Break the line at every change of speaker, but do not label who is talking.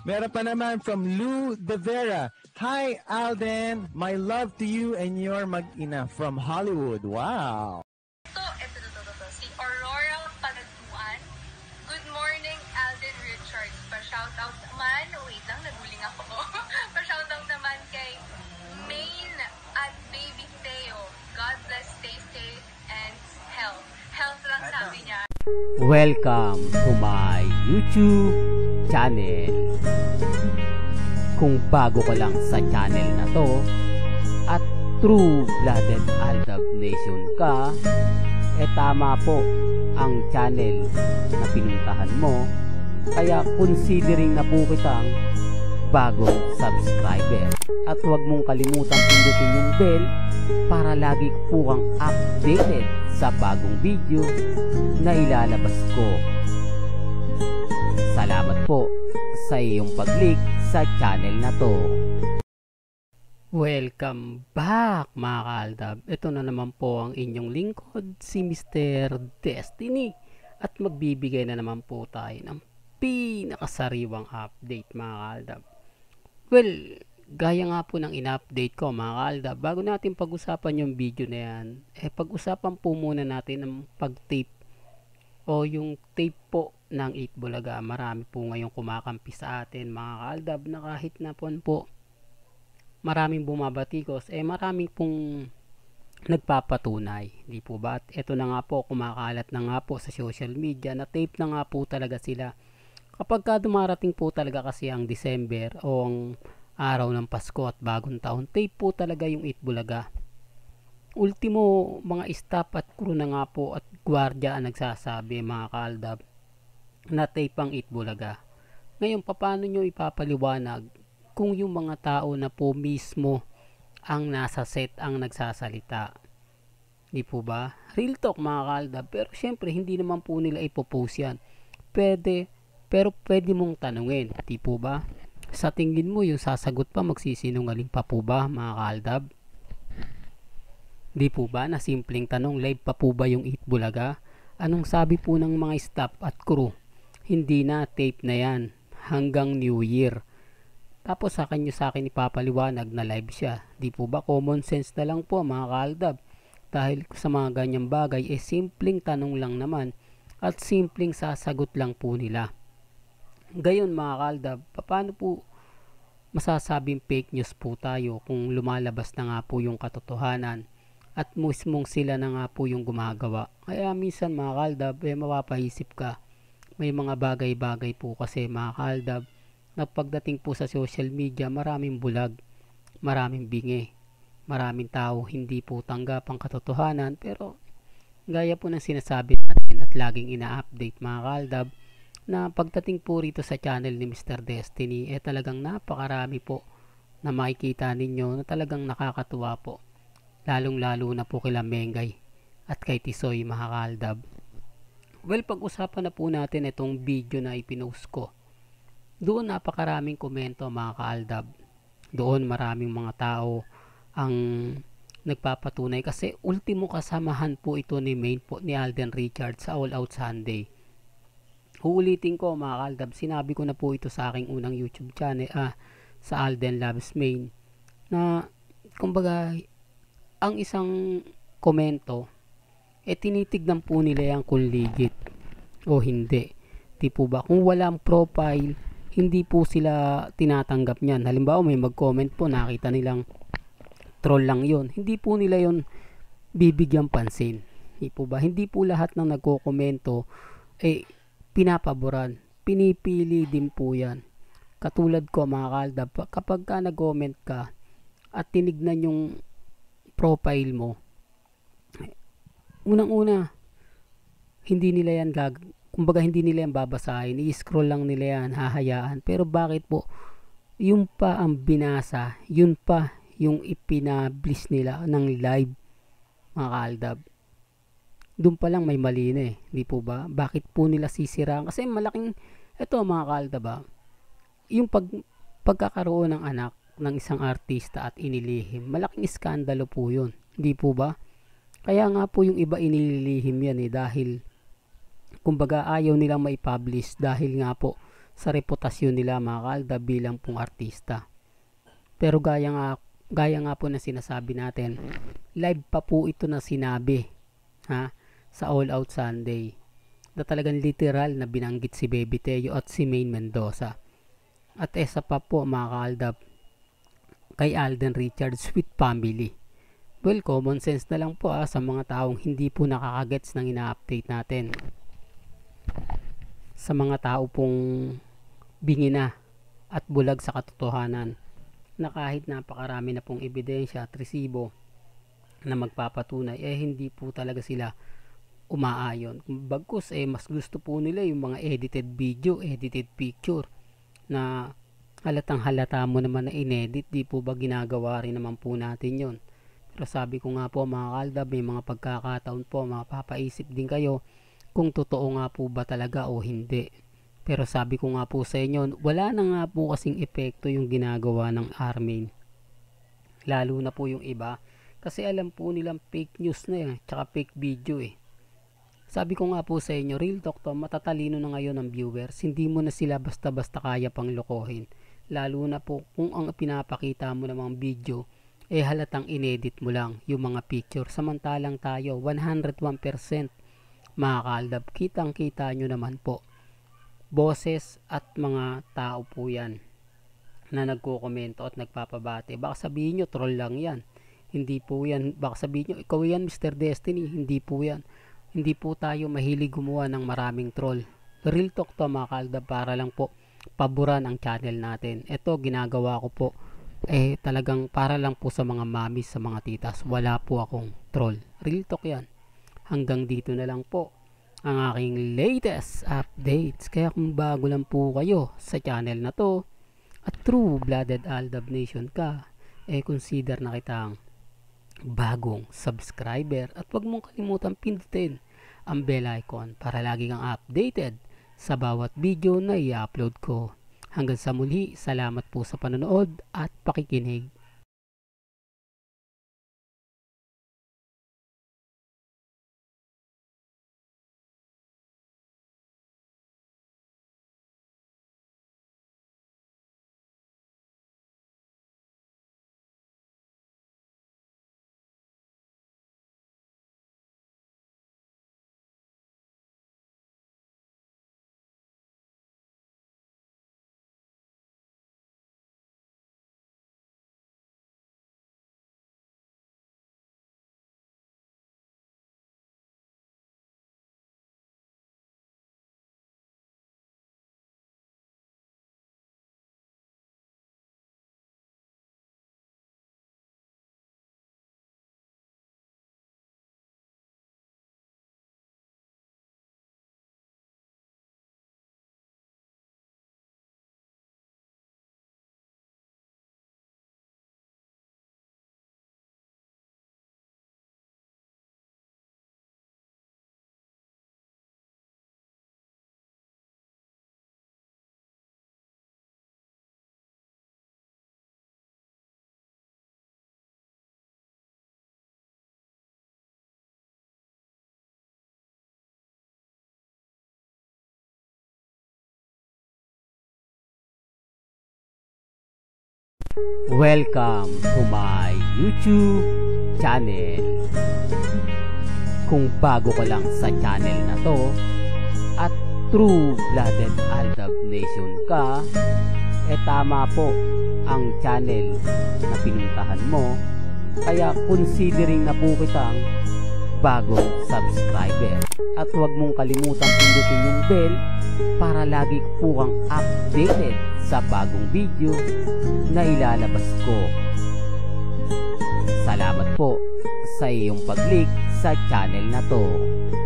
Meron pa naman from Lou De Vera. Hi Alden, my love to you and your mag-ina from Hollywood. Wow!
Ito. Si Aurora Panagtuan. Good morning, Alden Richards. Pa-shoutout naman. Wait lang, naguling ako. Pa-shoutout naman kay Main at Baby Theo. God bless, stay safe, and health. Health lang sabi niya.
Welcome to my YouTube channel. Kung bago ka lang sa channel na to at true-blooded Aldab Nation ka, tama po ang channel na pinuntahan mo, kaya considering na po kitang bagong subscriber. At huwag mong kalimutang pindutin yung bell para lagi po kang updated sa bagong video na ilalabas ko. Salamat po sa iyong pag-click sa channel na to. Welcome back mga kaaldab. Ito na naman po ang inyong lingkod, si Mr. Destiny. At magbibigay na naman po tayo ng pinakasariwang update mga kaaldab. Well, gaya nga po ng in-update ko mga kaaldab, bago natin pag-usapan yung video na yan, pag-usapan po muna natin ang pag-tape o yung tape po ng 8 Bulaga. Marami po ngayong kumakampi sa atin mga kaaldab na kahit na po maraming bumabatikos, maraming pong nagpapatunay, di po ba? At ito na nga po, kumakalat na nga po sa social media na tape na nga po talaga sila. Kapag ka dumarating po talaga kasi ang December o ang araw ng Pasko at bagong taon, tape po talaga yung 8 Bulaga. Ultimo, mga staff at crew na nga po at gwardiya ang nagsasabi mga kaaldab na tape ang 8 Bulaga. Ngayon, paano nyo ipapaliwanag kung yung mga tao na po mismo ang nasa set ang nagsasalita? Di po ba? Real talk mga kaaldab. Pero syempre, hindi naman po nila ipopost yan. Pero pwede mong tanungin. Di po ba? Sa tingin mo, yung sasagot pa, magsisinungaling pa po ba mga kaaldab? Di po ba? Na simpleng tanong, live pa po ba yung 8 Bulaga? Anong sabi po ng mga staff at crew? Hindi na, tape na yan. Hanggang New Year. Tapos sa akin ipapaliwanag na live siya. Di po ba? Common sense na lang po mga kaaldab. Dahil sa mga ganyang bagay, simpleng tanong lang naman at simpleng sasagot lang po nila. Gayon mga kaaldab, paano po masasabing fake news po tayo kung lumalabas na nga po yung katotohanan at mismong sila na nga po yung gumagawa? Kaya minsan mga kaaldab, mapapaisip ka. May mga bagay-bagay po kasi mga kaaldab na pagdating po sa social media, maraming bulag, maraming bingi, maraming tao hindi po tanggap ang katotohanan. Pero gaya po ng sinasabi natin at laging ina-update mga kaaldab, na pagdating po rito sa channel ni Mr. Destiny, talagang napakarami po na makikita ninyo na talagang nakakatuwa po, lalong lalo na po kila Mengay at kay Tisoy mga kaaldab. Well, pag-usapan na po natin itong video na ipinost ko. Doon napakaraming komento mga kaaldab. Doon maraming mga tao ang nagpapatunay kasi ultimo kasamahan po ito ni Main po ni Alden Richards sa All Out Sunday. Uulitin ko mga kaaldab, sinabi ko na po ito sa aking unang YouTube channel sa Alden Loves Main, na kumbaga ang isang komento tinitignan po nila yan kung legit o hindi. Di po ba? Kung walang profile, hindi po sila tinatanggap niyan. Halimbawa may mag-comment po, nakita nilang troll lang yon, hindi po nila yon bibigyan pansin. Di po ba? Hindi po lahat ng nagko-komento pinapaboran. Pinipili din po yan. Katulad ko mga kaaldab, kapag ka nag-comment ka at tinignan yung profile mo, unang-una hindi nila yan kumbaga hindi nila yan babasahin, i-scroll lang nila yan, hahayaan. Pero bakit po yun pa ang binasa, yun pa yung ipinablis nila ng live mga kaaldab? Doon pa lang may mali na di po ba? Bakit po nila sisiraan? Kasi malaking, eto mga kaaldab, yung pagkakaroon ng anak ng isang artista at inilihim, malaking iskandalo po yun, di po ba? Kaya nga po yung iba inililihim yan dahil kumbaga ayaw nilang maipublish dahil nga po sa reputasyon nila mga kaaldab bilang pong artista. Pero gaya nga po na sinasabi natin, live pa po ito na sinabi sa All Out Sunday na talagang literal na binanggit si Baby Teo at si Maine Mendoza. At isa pa po mga kaaldab, kay Alden Richards with family. Well, common sense na lang po sa mga taong hindi po nakakagets ng ina-update natin. Sa mga tao pong bingi na at bulag sa katotohanan, na kahit napakarami na pong ebidensya at resibo na magpapatunay, hindi po talaga sila umaayon. Bagkus mas gusto po nila yung mga edited video, edited picture na halatang halata mo naman na inedit. Di po ba ginagawa rin naman po natin yon? Pero sabi ko nga po mga kaaldab, may mga pagkakataon po mapapaisip din kayo kung totoo nga po ba talaga o hindi. Pero sabi ko nga po sa inyo, wala na nga po kasing epekto yung ginagawa ng Armin. Lalo na po yung iba, kasi alam po nilang fake news na yun, tsaka fake video Sabi ko nga po sa inyo, real talk to, matatalino na ngayon ng viewers, hindi mo na sila basta-basta kaya pang lokohin. Lalo na po kung ang pinapakita mo namang video, halatang inedit mo lang yung mga picture. Samantalang tayo, 101% mga kaaldab, kitang-kita nyo naman po. Boses at mga tao po yan na nagko-komento at nagpapabate. Baka sabihin nyo troll lang yan, hindi po yan. Baka sabihin nyo ikaw yan Mr. Destiny, hindi po yan. Hindi po tayo mahilig gumawa ng maraming troll. Real talk to mga kaaldab, para lang po paboran ang channel natin. Ito ginagawa ko po talagang para lang po sa mga mamis, sa mga titas. Wala po akong troll, real talk yan. Hanggang dito na lang po ang aking latest updates. Kaya kung bago lang po kayo sa channel na to at true-blooded Aldab Nation ka, consider na kitang bagong subscriber at huwag mong kalimutan pindutin ang bell icon para lagi kang updated sa bawat video na i-upload ko. Hanggang sa muli, salamat po sa panonood at pakikinig. Welcome to my YouTube channel. Kung bago ka lang sa channel na to at true-blooded Aldab Nation ka, tama po ang channel na pinuntahan mo. Kaya considering na po kitang bagong subscriber. At huwag mong kalimutang pindutin yung bell para lagi po kang updated sa bagong video na ilalabas ko. Salamat po sa iyong pag-click sa channel na to.